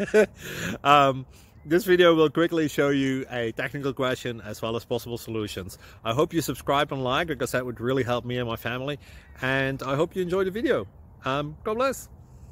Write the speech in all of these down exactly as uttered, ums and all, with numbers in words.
um, this video will quickly show you a technical question as well as possible solutions. I hope you subscribe and like, because that would really help me and my family. And I hope you enjoy the video. Um, God bless.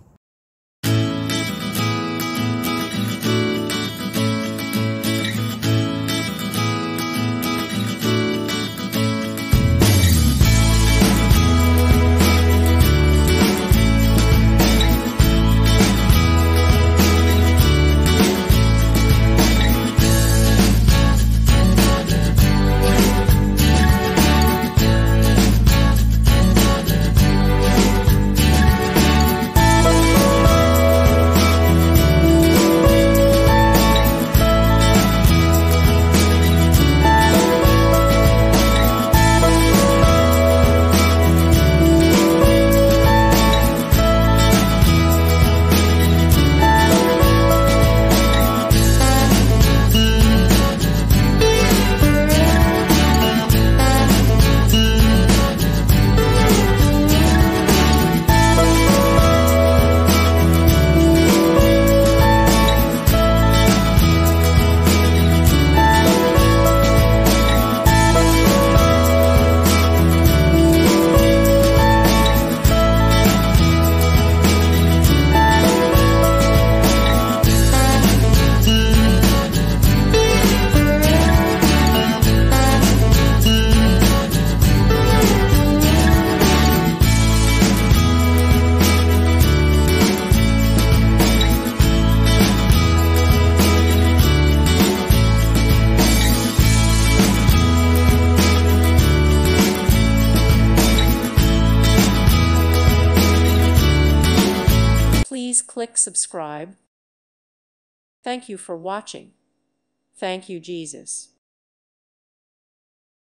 Please click subscribe. Thank you for watching. Thank you, Jesus.